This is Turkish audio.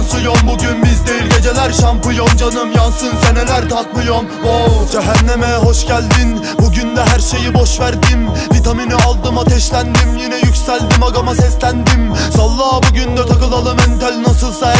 tansiyon. Bugün biz değil geceler şampiyon. Canım yansın seneler takmıyorum. Wow. Cehenneme hoş geldin. Bugün de her şeyi boş verdim. Vitamini aldım ateşlendim. Yine yükseldim agama seslendim. Salla bugün de takılalım entel. Nasılsa